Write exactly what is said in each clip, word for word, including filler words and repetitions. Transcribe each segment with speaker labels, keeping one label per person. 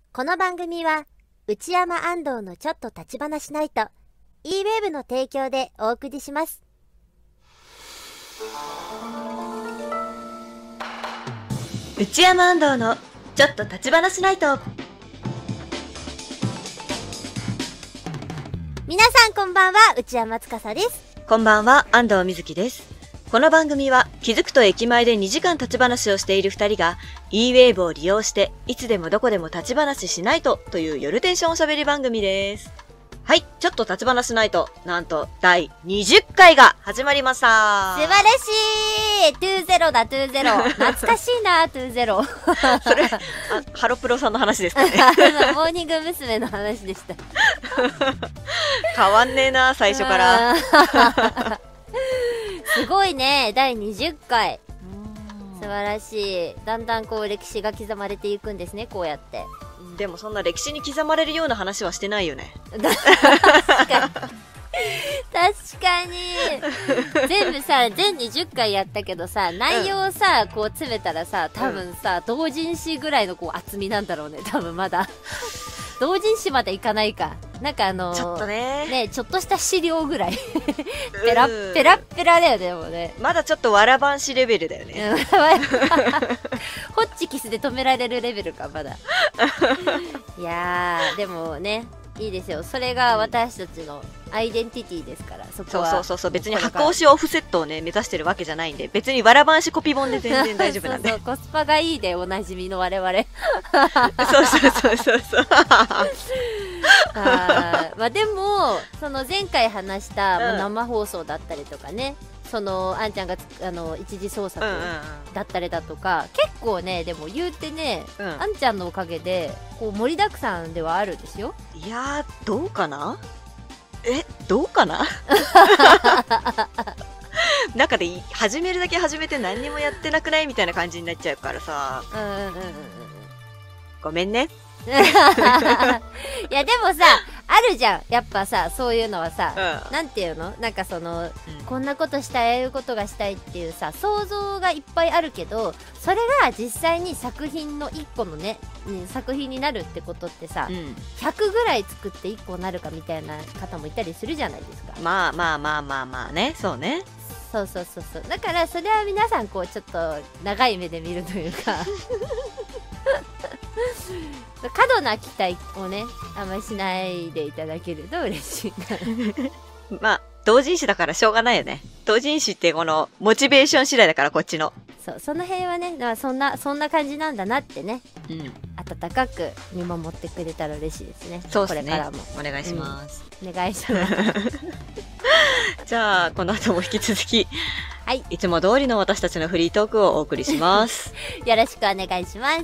Speaker 1: この番組は内山安藤のちょっと立ち話ナイト E ウェーブの提供でお送りします。
Speaker 2: 内山安藤のちょっと立ち話ナイト。
Speaker 1: 皆さんこんばんは、内山司です。
Speaker 2: こんばんは、安藤瑞希です。この番組は気づくと駅前でにじかん立ち話をしているふたりが E ウェーブを利用していつでもどこでも立ち話しないとという夜テンションおしゃべり番組です。はい、ちょっと立ち話しないと、なんとだいにじゅっかいが始まりました。
Speaker 1: 素晴らしい。にじゅうだ、にじゅう。懐かしいな、にじゅう。
Speaker 2: それ、あ、ハロプロさんの話ですかね。
Speaker 1: モーニング娘。の話でした。
Speaker 2: 変わんねえな、最初から。
Speaker 1: すごいね、だいにじゅっかい。素晴らしい。だんだんこう歴史が刻まれていくんですね、こうやって。
Speaker 2: でもそんな歴史に刻まれるような話はしてないよね。
Speaker 1: 確かに。確かに。全部さ、全にじゅっかいやったけどさ、内容をさ、こう詰めたらさ、多分さ、うん、同人誌ぐらいのこう厚みなんだろうね、多分まだ。同人誌までいかないか。なんかあのー、
Speaker 2: ちょっとね
Speaker 1: ね、ちょっとした資料ぐらい。ペラッペラッペラだよね、でもね。
Speaker 2: まだちょっとわらばんしレベルだよね。
Speaker 1: ホッチキスで止められるレベルか、まだ。いやー、でもね、いいですよ。それが私たちのアイデンティティですから、そこは。
Speaker 2: そうそうそう、別に箱押しオフセットをね、目指してるわけじゃないんで、別にわらばんしコピ本で全然大丈夫なんで。
Speaker 1: そうそう、コスパがいいでおなじみの我々。
Speaker 2: そうそうそうそうそう。
Speaker 1: あまあでも、その前回話した、うん、生放送だったりとかね、そのあんちゃんがあの一次創作だったりだとか、うんうんうん、結構ね、でも言うてね、うん、あんちゃんのおかげでこう盛りだくさんではあるんですよ。
Speaker 2: いやー、どうかな、え、どうかななんかで始めるだけ始めて何にもやってなくないみたいな感じになっちゃうからさ、うんうんうんうん、ごめんね。
Speaker 1: いやでもさ、あるじゃん、やっぱさ、そういうのはさ、うん、なんていうの、なんかその、うん、こんなことしたい、ああいうことがしたいっていうさ、想像がいっぱいあるけど、それが実際に作品のいっこのね、作品になるってことってさ、うん、ひゃくぐらい作っていっこになるかみたいな方もいたりするじゃないですか。
Speaker 2: まあまあまあまあまあね、そうね。
Speaker 1: そうそうそうそう。だからそれは皆さんこうちょっと長い目で見るというか過度な期待をね、あんまりしないでいただけると嬉しいな。
Speaker 2: まあ同人誌だからしょうがないよね。同人誌ってこのモチベーション次第だから、こっちの。
Speaker 1: そう、その辺はね、だからそんなそんな感じなんだなってね、うん、温かく見守ってくれたら嬉しいですね。
Speaker 2: そうですね、
Speaker 1: これからも
Speaker 2: お願いします、
Speaker 1: うん、お願いします
Speaker 2: じゃあこの後も引き続き、
Speaker 1: はい、
Speaker 2: いつも通りの私たちのフリートークをお送りします
Speaker 1: よろしくお願いします。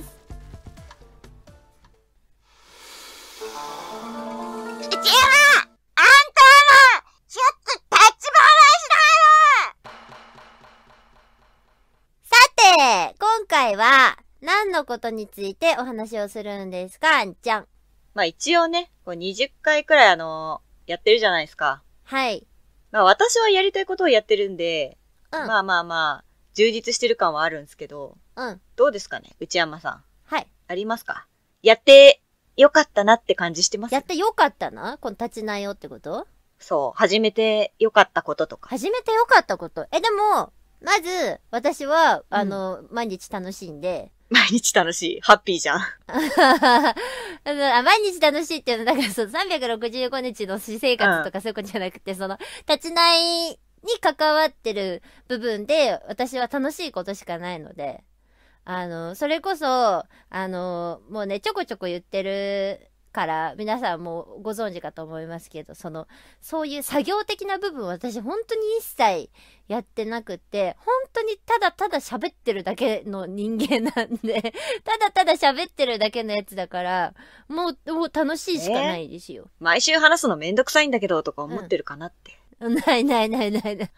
Speaker 1: 今回は何のことについてお話をするんですか、あんちゃん。
Speaker 2: まあ一応ね、こうにじゅっかいくらいあのー、やってるじゃないですか。
Speaker 1: はい。
Speaker 2: まあ私はやりたいことをやってるんで、
Speaker 1: うん、
Speaker 2: まあまあまあ、充実してる感はあるんですけど、
Speaker 1: うん。
Speaker 2: どうですかね、内山さん。
Speaker 1: はい。
Speaker 2: ありますか？やってよかったなって感じしてます？
Speaker 1: やってよかったな？この立ち直よってこと？
Speaker 2: そう、始めてよかったこととか。
Speaker 1: 始めてよかったこと。え、でも、まず、私は、あの、うん、毎日楽しいんで。
Speaker 2: 毎日楽しい。ハッピーじゃん。
Speaker 1: 毎日楽しいっていうのは、だからそのさんびゃくろくじゅうごにちの私生活とかそういうことじゃなくて、うん、その、立ち直いに関わってる部分で、私は楽しいことしかないので、あの、それこそ、あの、もうね、ちょこちょこ言ってる、から皆さんもご存知かと思いますけど、そのそういう作業的な部分私本当に一切やってなくて、本当にただただ喋ってるだけの人間なんでただただ喋ってるだけのやつだから、もうもう楽しいしかないですよ。
Speaker 2: えー、毎週話すのめんどくさいんだけどとか思ってるかなって、
Speaker 1: ないないないないない。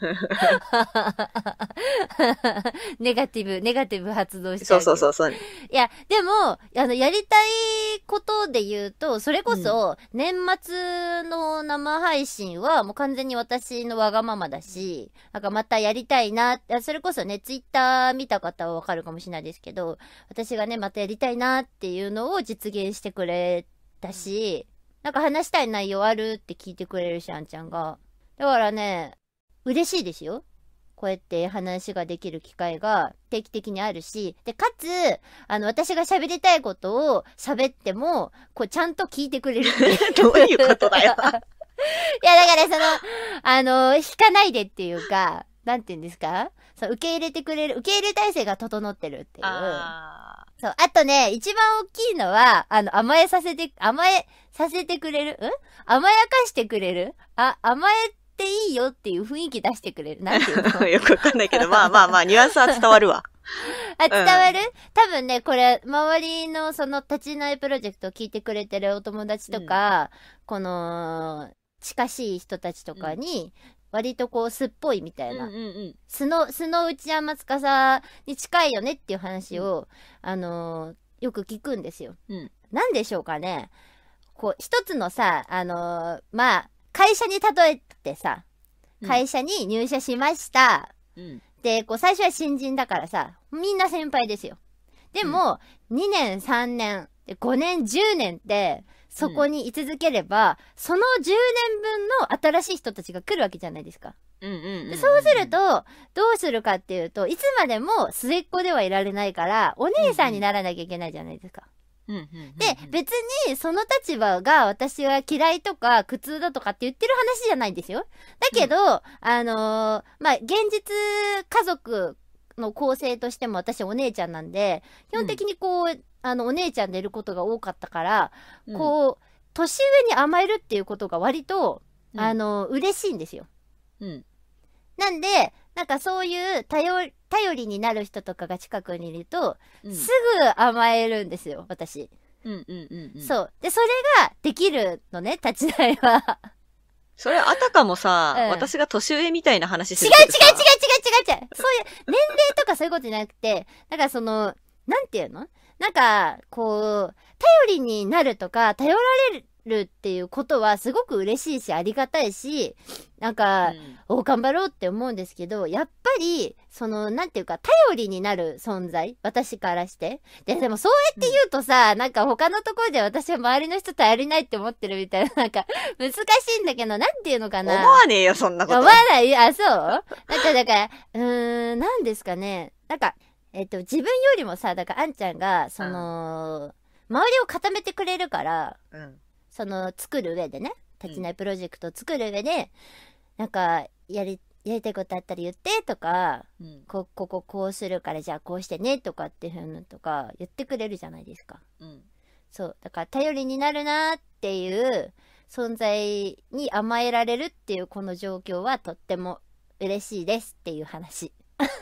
Speaker 1: ネガティブ、ネガティブ発動しちゃう。
Speaker 2: そうそうそうそう。
Speaker 1: いや、でも、あの、やりたいことで言うと、それこそ、年末の生配信は、もう完全に私のわがままだし、なんかまたやりたいな、それこそね、ツイッター見た方はわかるかもしれないですけど、私がね、またやりたいなっていうのを実現してくれたし、なんか話したい内容あるって聞いてくれるし、あんちゃんが。だからね、嬉しいですよ。こうやって話ができる機会が定期的にあるし、で、かつ、あの、私が喋りたいことを喋っても、こう、ちゃんと聞いてくれるっていう。
Speaker 2: どういうことだよ。
Speaker 1: いや、だからその、あの、引かないでっていうか、なんて言うんですか？そう、受け入れてくれる、受け入れ体制が整ってるっていう。
Speaker 2: あ
Speaker 1: そう。あとね、一番大きいのは、あの、甘えさせて、甘えさせてくれる？ん甘やかしてくれる？あ、甘えていいよっていう雰囲気出してくれる。なんていうの？
Speaker 2: よくわかんないけど、まあまあまあ、ニュアンスは伝わるわ。
Speaker 1: あ、伝わる？うん、多分ね、これ、周りのその立ちないプロジェクトを聞いてくれてるお友達とか、うん、この、近しい人たちとかに、割とこう、すっぽいみたいな。うんうんうん、素の、素の内山司に近いよねっていう話を、うん、あのー、よく聞くんですよ。うん、なんでしょうかね。こう、一つのさ、あのー、まあ、会社に例えてさ、会社に入社しました。うん、で、こう、最初は新人だからさ、みんな先輩ですよ。でも、うん、にねん、さんねん、ごねん、じゅうねんって、そこに居続ければ、うん、そのじゅうねんぶんの新しい人たちが来るわけじゃないですか。そうすると、どうするかっていうと、いつまでも末っ子ではいられないから、お姉さんにならなきゃいけないじゃないですか。で、別にその立場が私は嫌いとか苦痛だとかって言ってる話じゃないんですよ。だけど、うん、あのー、まあ、現実家族の構成としても私お姉ちゃんなんで、基本的にこう、うん、あの、お姉ちゃんでいることが多かったから、うん、こう、年上に甘えるっていうことが割と、うん、あのー、嬉しいんですよ。うん。なんで、なんかそういう頼、頼りになる人とかが近くにいると、うん、すぐ甘えるんですよ、私。うんうんうんうん。そう。で、それができるのね、立ち台は。
Speaker 2: それあたかもさ、うん、私が年上みたいな話する
Speaker 1: けどさ。違う違う違う違う違う違う。そういう、年齢とかそういうことじゃなくて、なんかその、なんていうの？なんか、こう、頼りになるとか、頼られるっていうことはすごく嬉しいし、ありがたいし、なんか、うん、お頑張ろうって思うんですけど、やっぱり、その、なんていうか、頼りになる存在、私からして。で、でもそうやって言うとさ、うん、なんか他のところで私は周りの人頼りないって思ってるみたいな、なんか、難しいんだけど、なんていうのかな。
Speaker 2: 思わねえよ、そんなこと。
Speaker 1: 思わない？あ、そう？なんか、だから、うーん、なんですかね。なんか、えっと、自分よりもさ、だから、あんちゃんが、その、うん、周りを固めてくれるから、うん、その、作る上でね、立ちないプロジェクトを作る上で、うん、なんか、やり、やりたいことあったら言ってとか、うん、こ、こここうするからじゃあこうしてねとかっていうのとか言ってくれるじゃないですか。うん、そう。だから頼りになるなっていう存在に甘えられるっていうこの状況はとっても嬉しいですっていう話。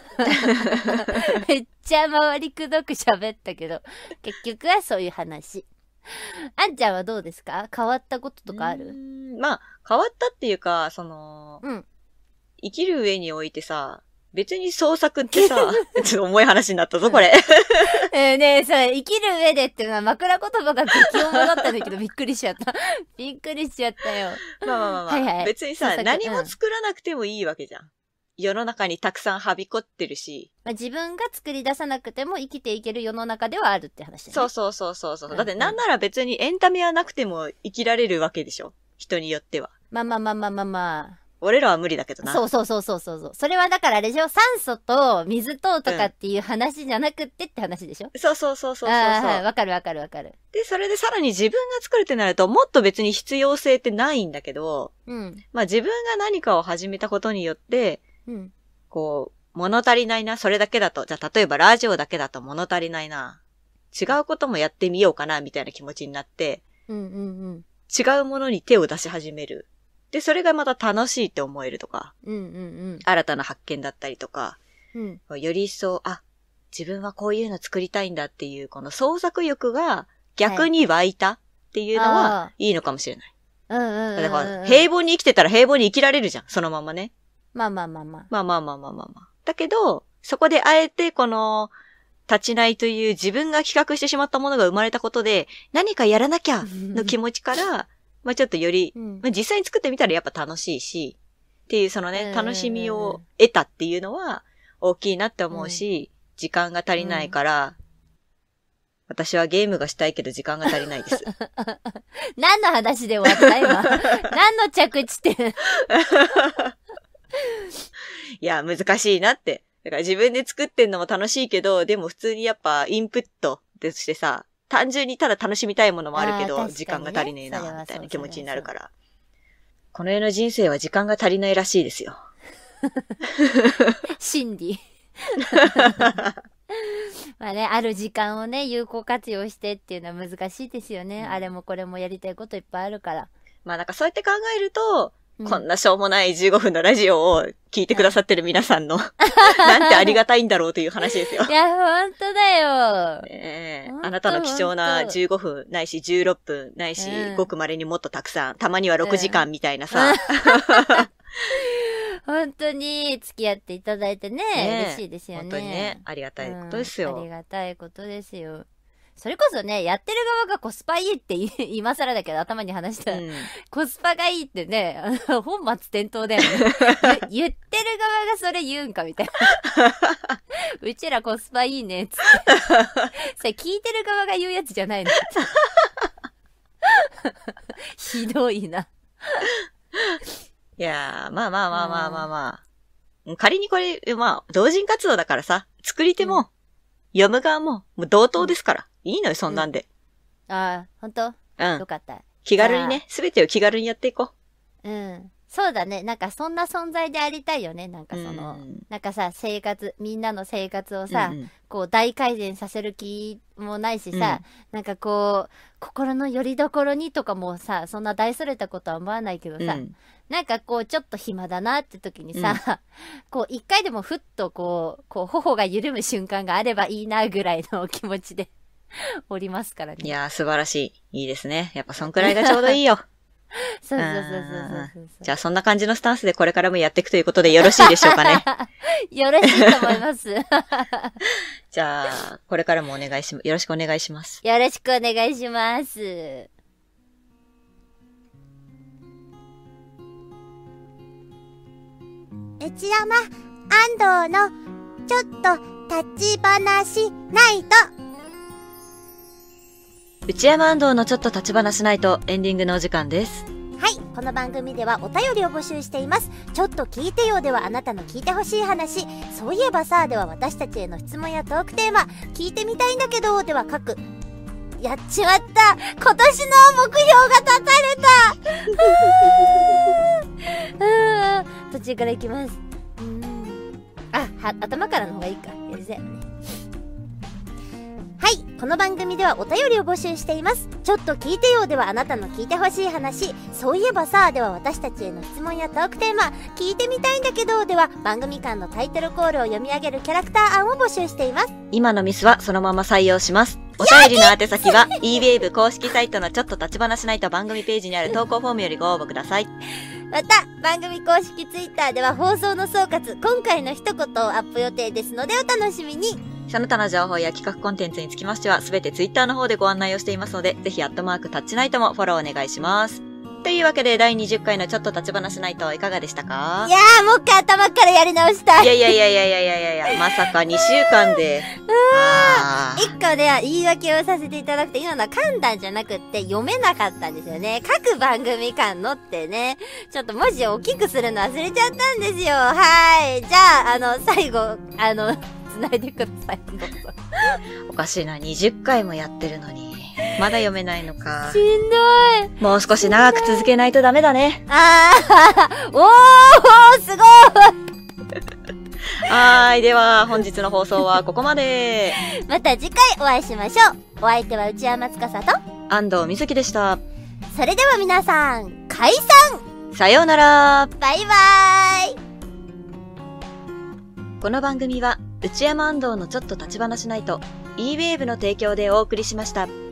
Speaker 1: めっちゃ回りくどく喋ったけど、結局はそういう話。あんちゃんはどうですか？変わったこととかある？
Speaker 2: まあ、変わったっていうか、その、うん、生きる上においてさ、別に創作ってさ、ちょっと重い話になったぞ、これ。
Speaker 1: えーねえ、さ、生きる上でっていうのは枕言葉が激重だったんだけど、びっくりしちゃった。びっくりしちゃったよ。
Speaker 2: まあまあまあまあ、はいはい、別にさ、何も作らなくてもいいわけじゃん。世の中にたくさんはびこってるし。
Speaker 1: まあ、自分が作り出さなくても生きていける世の中ではあるって話だね。
Speaker 2: そうそうそうそうそう、うんうん。だってなんなら別にエンタメはなくても生きられるわけでしょ。人によっては。
Speaker 1: まあまあまあまあまあまあ。
Speaker 2: 俺らは無理だけどな。
Speaker 1: そうそうそうそうそう。それはだからあれでしょ？酸素と水ととかっていう話じゃなくってって話でしょ？
Speaker 2: うん、そうそうそうそうそうそう。
Speaker 1: はい、わかるわかるわかる。
Speaker 2: で、それでさらに自分が作るってなるともっと別に必要性ってないんだけど、うん。まあ自分が何かを始めたことによって、うん。こう、物足りないな、それだけだと。じゃあ例えばラジオだけだと物足りないな。違うこともやってみようかな、みたいな気持ちになって、うんうんうん。違うものに手を出し始める。で、それがまた楽しいって思えるとか、うんうんうん、新たな発見だったりとか、うん、より一層、あ、自分はこういうの作りたいんだっていう、この創作欲が逆に湧いたっていうのは、いいのかもしれない。
Speaker 1: うんうんうんうん。
Speaker 2: だから、平凡に生きてたら平凡に生きられるじゃん。そのままね。
Speaker 1: まあまあまあまあ。
Speaker 2: まあまあまあまあまあまあ。だけど、そこであえてこの、立ちないという自分が企画してしまったものが生まれたことで、何かやらなきゃの気持ちから、まあちょっとより、
Speaker 1: うん、
Speaker 2: まあ実際に作ってみたらやっぱ楽しいし、っていうそのね、楽しみを
Speaker 1: うんうんうん
Speaker 2: 得たっていうのは大きいなって思うし、うん、時間が足りないから、うん、私はゲームがしたいけど時間が足りないです。
Speaker 1: 何の話で終わった今。何の着地点
Speaker 2: いや、難しいなって。だから自分で作ってんのも楽しいけど、でも普通にやっぱインプットとしてさ、単純にただ楽しみたいものもあるけど、ね、時間が足りねえな、みたいな気持ちになるから。この世の人生は時間が足りないらしいですよ。
Speaker 1: 真理。まあね、ある時間をね、有効活用してっていうのは難しいですよね。うん、あれもこれもやりたいこといっぱいあるから。ま
Speaker 2: あなんかそうやって考えると、うん、こんなしょうもないじゅうごふんのラジオを聞いてくださってる皆さんの、なんてありがたいんだろうという話ですよ。
Speaker 1: いや、ほんとだよ。
Speaker 2: ねえ、あなたの貴重なじゅうごふん、ないしじゅうろっぷん、ないし、うん、ごく稀にもっとたくさん、たまにはろくじかんみたいなさ。
Speaker 1: 本当に付き合っていただいてね、ね嬉しいですよね。
Speaker 2: 本当にね、ありがたいことですよ、
Speaker 1: うん。ありがたいことですよ。それこそね、やってる側がコスパいいって今更だけど頭に話した、うん、コスパがいいってね、本末転倒だよね。言ってる側がそれ言うんかみたいな。うちらコスパいいねっつって。それ聞いてる側が言うやつじゃないの。ひどいな。
Speaker 2: いやー、まあまあまあまあまあまあ。仮にこれ、まあ、同人活動だからさ、作り手も、うん、読む側も、もう同等ですから。うん、いいのよ、そんなんで。
Speaker 1: うん、ああ、ほんと？うん。よかった。
Speaker 2: 気軽にね、すべてを気軽にやっていこ
Speaker 1: う。うん。そうだね。なんかそんな存在でありたいよね。なんかその、うん、なんかさ、生活、みんなの生活をさ、うんうん、こう大改善させる気もないしさ、うん、なんかこう、心の拠り所にとかもさ、そんな大それたことは思わないけどさ、うん、なんかこうちょっと暇だなって時にさ、うん、こう一回でもふっとこう、こう頬が緩む瞬間があればいいなぐらいの気持ちでおりますからね。
Speaker 2: いやー素晴らしい。いいですね。やっぱそんくらいがちょうどいいよ。
Speaker 1: そうそうそうそうそう。
Speaker 2: じゃあそんな感じのスタンスでこれからもやっていくということでよろしいでしょうかね。
Speaker 1: よろしいと思います。
Speaker 2: じゃあ、これからもお願いし、よろしくお願いします。
Speaker 1: よろしくお願いします。内山安藤のちょっと立ち話ないと。
Speaker 2: 内山安藤のちょっと立ち話ないとエンディングのお時間です。
Speaker 1: はい、この番組ではお便りを募集しています。ちょっと聞いてよではあなたの聞いてほしい話、そういえばさでは私たちへの質問やトークテーマ、聞いてみたいんだけどでは書く。やっちまった、今年の目標が立たれた。途中からいきます。うーん、あ、は、頭からの方がいいか。やりづらいね。はい、この番組ではお便りを募集しています。ちょっと聞いてよではあなたの聞いてほしい話、そういえばさでは私たちへの質問やトークテーマ、聞いてみたいんだけどでは番組間のタイトルコールを読み上げるキャラクター案を募集しています。
Speaker 2: 今のミスはそのまま採用します。お便りの宛先は イーウェーブ 公式サイトのちょっと立ち話ないと番組ページにある投稿フォームよりご応募ください。
Speaker 1: また番組公式ツイッターでは放送の総括、今回の一言をアップ予定ですのでお楽しみに。
Speaker 2: その他の情報や企画コンテンツにつきましてはすべてツイッターの方でご案内をしていますので、ぜひアットマークタッチナイトもフォローお願いします。というわけでだいにじゅっかいのちょっと立ち話ないといかがでしたか？
Speaker 1: いやー、もう一回頭からやり直したい。
Speaker 2: いやいやいやいやいやいやいやいや、まさかにしゅうかんで。
Speaker 1: うーん。一個では言い訳をさせていただくと、今のは噛んだんじゃなくって読めなかったんですよね。各番組間のってね、ちょっと文字を大きくするの忘れちゃったんですよ。はい。じゃあ、あの、最後、あの、繋いでください。どうぞ。
Speaker 2: おかしいな、にじゅっかいもやってるのに。まだ読めないのか。
Speaker 1: しんどい。
Speaker 2: もう少し長く続けないとダメだね。
Speaker 1: あー、おー、すごい。
Speaker 2: はーい、では本日の放送はここまで。
Speaker 1: また次回お会いしましょう。お相手は内山司と
Speaker 2: 安藤瑞希でした。
Speaker 1: それでは皆さん、解散。
Speaker 2: さようなら。
Speaker 1: バイバーイ。
Speaker 2: この番組は内山安藤のちょっと立ち話ないと イーウェーブ の提供でお送りしました。